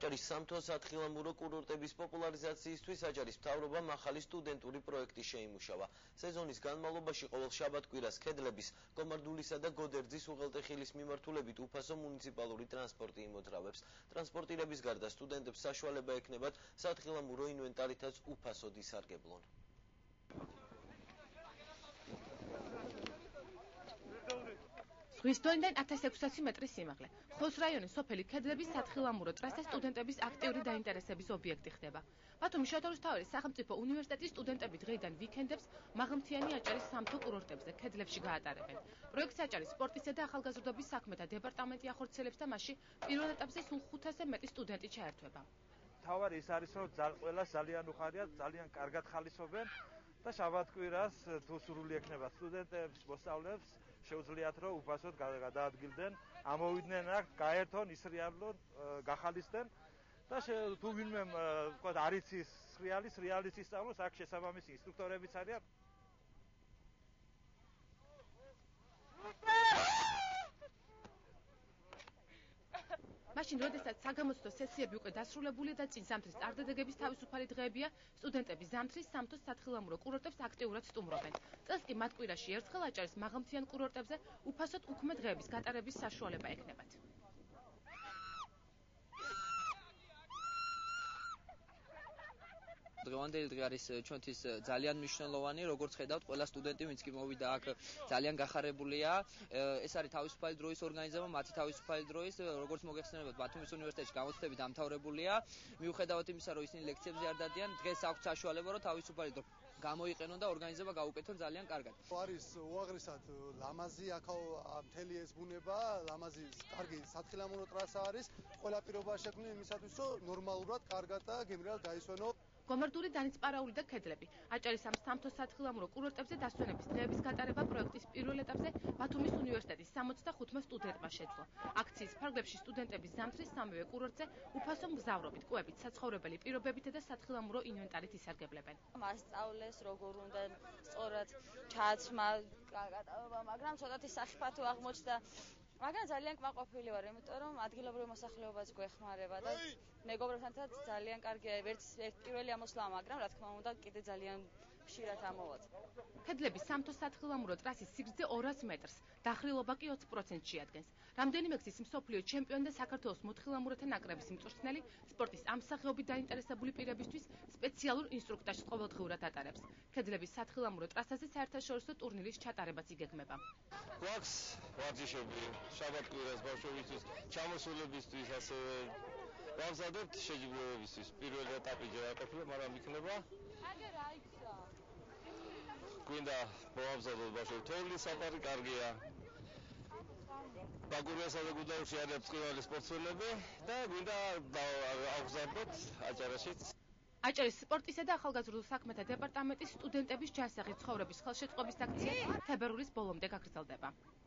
აჭარის სამთო სათხილამურო კურორტების პოპულარიზაციისთვის აჭარის მთავრობამ ახალი სტუდენტური პროექტი შეიმუშავა. სეზონის განმავლობაში ყოველ შაბათ-კვირას ქედლების, კომარდულისა და გოდერძის უღელტეხილის მიმართულებით უფასო მუნიციპალური ტრანსპორტი იმოძრავებს. ტრანსპორტირების გარდა სტუდენტებს საშუალება ექნებათ სათხილამურო ინვენტარითაც უფასოდ ისარგებლონ. ზღვის დონიდან 1600 მეტრის სიმაღლე. ხოს რაიონის სოფელი ქედლების სათხილამურო ტრასა სტუდენტების აქტიური დაინტერესების ობიექტი ხდება. ბათუმის შოთორუსთავის სახელმწიფო უნივერსიტეტის სტუდენტები დღეიდან ვიკენდებს მაღალმთიანი აჭარის სამთო კურორტებზე ქედლებში გაატარებენ. პროექტს აჭარის სპორტისა და ახალგაზრდობის საქმეთა დეპარტამენტი ახორციელებს და მასში პირველ ეტაპზე სულ 500 მეტი სტუდენტი ჩაერთვება. თავარი ის არის, რომ ყველას ძალიან უხარია, ძალიან კარგად ხალისობენ და შაბათ-კვირას თუ სურვილი ექნება სტუდენტებს, მოსწავლეებს შეუძლიათ რომ უფასოდ გადაადგილდნენ, ამოვიდნენ აქ, გაერთონ, ისრიალონ, გახალისდნენ და თუ ვინმე არ იცის სრიალის ისწავლოს, აქ შესაბამისი ინსტრუქტორებიც არიან. მაშინ, როდესაც საგამოცდო სესიები უკვე დასრულებულია და წინ ზამთრის წარდგენების თავისუფალი დღეებია, სტუდენტები ზამთრის სამთო სათხილამურო კურორტებს აქტიურად სტუმრობენ. წელს კი მათ კვირაში ერთხელ აჭარის მაღალმთიან კურორტებზე უფასოდ უქმე დღეების გატარების საშუალება ექნებათ. დღევანდელი დღე არის ჩვენთვის ძალიან მნიშვნელოვანი, როგორც ხედავთ, ყველა სტუდენტი, ვინც კი მოვიდა აქ, ძალიან გახარებულია. ეს არის თავისუფალი დროის ორგანიზება, მათი თავისუფალი დროის, როგორც მოგეხსენებათ, ბათუმის უნივერსიტეტში გამოცდები დამთავრებულია. მიუხედავად იმისა, რომ ისინი ლექციებზე არ დადიან, დღეს აქვთ საშუალება, რომ თავისუფალი დრო გამოიყენონ და ორგანიზება გაუკეთონ ძალიან კარგად. არის უაღრესად ლამაზი აქ მთელი ეს ბუნება, ლამაზი კარგი სათხილამურო ტრასა არის, ყველა პირობა შექმნილი იმისათვის, რომ ნორმალურად, კარგად და გემრიელად გაისვენო. კომარდული, დანისპარაული და ქედლები. აჭარის ამ სამთო სათხილამურო კურორტებზე დასვენების დღეების გატარება პროექტის პირველ ეტაპზე ბათუმის უნივერსიტეტის 65 სტუდენტმა შეძლო. აქციის ფარგლებში სტუდენტები ზამთრის სამივე კურორტზე უფასო მგზავრობით, კვებით, საცხოვრებელი პირობებით და სათხილამურო ინვენტარით ისარგებლებენ. მასწავლეს როგორ უნდა სწორად ჩაცმა, გატარება, მაგრამ ცოტათი სახიფათო აღმოჩნდა. მაგრამ ძალიან კმაყოფილი ვარ, იმიტომ რომ ადგილობრივ მოსახლეობაც გვეხმარება და მეგობრებთანაც ძალიან კარგია ერთ პირველი ამოსვლა, მაგრამ რა თქმა უნდა კიდე ძალიან ხშირად ამოვაწყ. ქედლების სამთო სათხილამურო ტრასის სიგრძე 200 მეტრს, დახრილობა კი 20% შეადგენს. რამდენიმე გზის მსოფლიო ჩემპიონი და საქართველოს მოთხილამურეთა ნაკრების მწვრთნელი სპორტის ამ სახეობით დაინტერესებული პირებისთვის სპეციალურ ინსტრუქტაჟს ყოველდღიურად ატარებს. ქედლების სათხილამურო ტრასაზე საერთაშორისო ტურნირის ჩატარებაც იგეგმება. გვაქვს ვარჯიშები შაბათ-კვირას ბავშვებისთვის, ჩამოსულებისთვის, ასევე გავზადებთ შეჯიბრებებისთვის. პირველი ეტაპი ჯერ არ ყოფილა, მაგრამ იქნება. აგერ აიქცა. გვინდა მოამზადოთ ბავშვებს თოვლის საფარი, კარგია. ბაგურიასა და გუდაუთში არის წყნარი სპორტსმენები და გვინდა ავგზავნოთ აჭარაშიც. აჭარის სპორტისა და ახალგაზრდულ საქმეთა დეპარტამენტის სტუდენტების ჯანსაღი ცხოვრების ხელშეწყობის აქცია თებერვლის ბოლომდე გაგრძელდება.